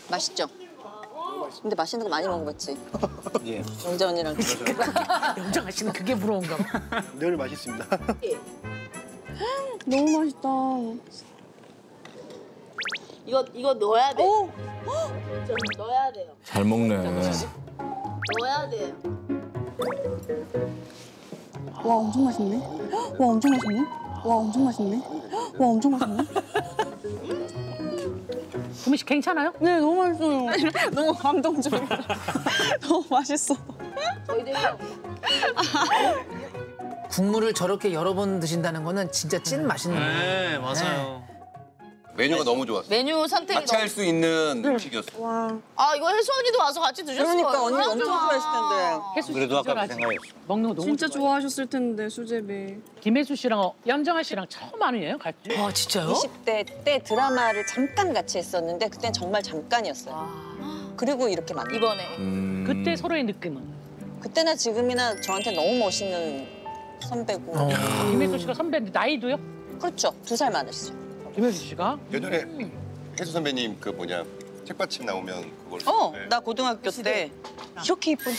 맛있죠? 근데 맛있는 거 많이 먹어봤지? 예. 영자 언니랑. 영정아 씨는 그게 부러운가 봐. 늘 맛있습니다. 너무 맛있다. 이거 넣어야 돼. 오! 좀 넣어야 돼요. 잘 먹네. 넣어야 돼요. 와, 엄청 맛있네. 와, 엄청 맛있네. 와, 엄청 맛있네. 와, 엄청 맛있네. 구미 씨 괜찮아요? 네, 너무 맛있어요. 너무 감동적이야. 너무 맛있어. 저희들이 국물을 저렇게 여러 번 드신다는 거는 진짜 찐 맛있는 거예요. 네, 맞아요. 메뉴가 너무 좋았어. 메뉴 선택이 같이 할 수 있는 음식이었어. 와. 아 이거 혜수 언니도 와서 같이 드셨을 그러니까 거예요. 언니 엄청 좋아했을 텐데. 혜수 씨 그래도 아까 그 친절하지. 생각했어. 먹는 거 너무 진짜 좋아해요. 좋아하셨을 텐데, 수제비. 김혜수 씨랑 염정아 씨랑 처음 아니에요? 같이? 아 진짜요? 20대 때 드라마를 잠깐 같이 했었는데 그땐 정말 잠깐이었어요. 그리고 이렇게 만나. 이번에 그때 서로의 느낌은? 그때나 지금이나 저한테 너무 멋있는 선배고. 김혜수 씨가 선배인데 나이도요? 그렇죠. 2살 많으시죠. 김혜수 씨가? 예전에 혜수 선배님 그 뭐냐 책받침 나오면 그걸. 네. 나 고등학교 때 이렇게 이쁜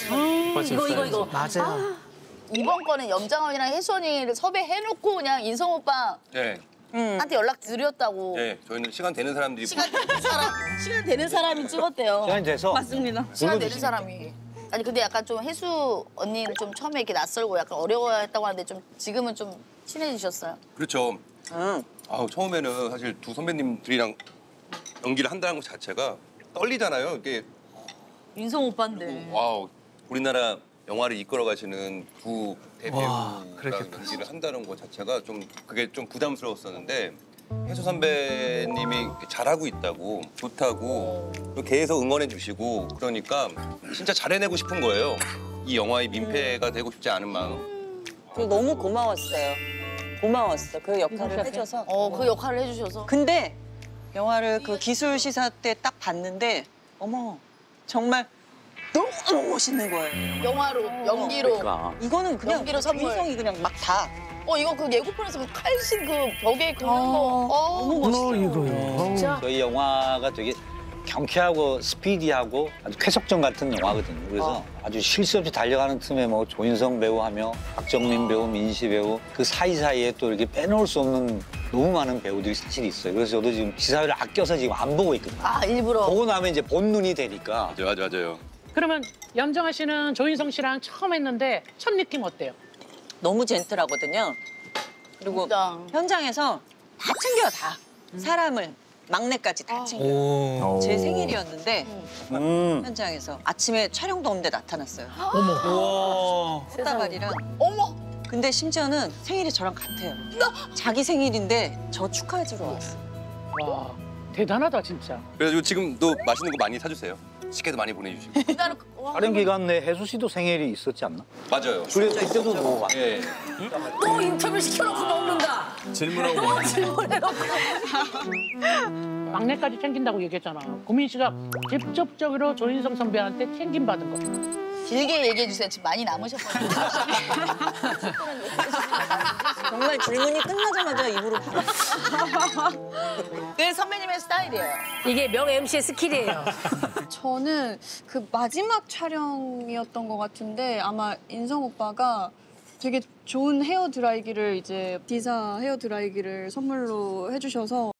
이거 맞아요. 이번 거는 염장원이랑 혜수 언니를 섭외해놓고 그냥 인성 오빠 네. 한테 연락 드렸다고. 네. 저희는 시간 되는 사람들이. 시간 되는 사람이 찍었대요. 시간이 돼서 맞습니다. 시간 되는 사람이. 아니 근데 약간 좀 혜수 언니를 좀 처음에 이렇게 낯설고 약간 어려워했다고 하는데 좀 지금은 좀 친해지셨어요? 그렇죠. 응. 처음에는 사실 두 선배님들이랑 연기를 한다는 것 자체가 떨리잖아요. 이게 인성 오빠인데. 와우 우리나라 영화를 이끌어 가시는 두 대배우랑 그랬겠다. 연기를 한다는 것 자체가 좀 그게 좀 부담스러웠었는데 혜수 선배님이 잘하고 있다고 좋다고 계속 응원해 주시고 그러니까 진짜 잘해내고 싶은 거예요. 이 영화의 민폐가 되고 싶지 않은 마음. 그리고 너무 고마웠어요. 고마웠어. 그 역할을 해줘서. 그 역할을 해주셔서. 근데 영화를 그 기술 시사 때 딱 봤는데 어머 정말 너무 멋있는 거예요. 영화로, 연기로. 그러니까. 이거는 그냥 연기로 선물. 인성이 그냥 막 다. 이거 그 예고편에서 그 칼신 그 벽에 긁는 거. 너무 멋있어. 진짜? 저희 영화가 되게 경쾌하고 스피디하고 아주 쾌속전 같은 영화거든요. 그래서 아주 쉴 새 없이 달려가는 틈에 뭐 조인성 배우 하며 박정민 배우, 민시 배우 그 사이사이에 또 이렇게 빼놓을 수 없는 너무 많은 배우들이 사실 있어요. 그래서 저도 지금 기사회를 아껴서 지금 안 보고 있거든요. 일부러. 보고 나면 이제 본눈이 되니까. 맞아요. 그러면 염정아 씨는 조인성 씨랑 처음 했는데 첫 느낌 어때요? 너무 젠틀하거든요. 그리고 진짜. 현장에서 다 챙겨요, 다. 사람을, 막내까지 다 챙겨요. 제 생일이었는데 현장에서 아침에 촬영도 없는데 나타났어요. 꽃다발이랑. 어머. 근데 심지어는 생일이 저랑 같아요. 자기 생일인데 저 축하해주러 왔어. 와 대단하다 진짜. 그래가지고 지금도 맛있는 거 많이 사주세요. 식혜도 많이 보내주시고. 촬영 기간 내에 혜수 씨도 생일이 있었지 않나? 맞아요. 그래서 그때도 보고 왔어요. 예. 또 인터뷰 시켜놓고 먹는다. 질문하고 질문해놓고. 막내까지 챙긴다고 얘기했잖아. 고민 씨가 직접적으로 조인성 선배한테 챙김받은 거. 길게 얘기해 주세요. 지금 많이 남으셨거든요. 정말 질문이 끝나자마자 입으로 바로. 그게 선배님의 스타일이에요. 이게 명 MC의 스킬이에요. 저는 그 마지막 촬영이었던 것 같은데 아마 인성 오빠가 되게 좋은 헤어 드라이기를 이제 디사 헤어 드라이기를 선물로 해주셔서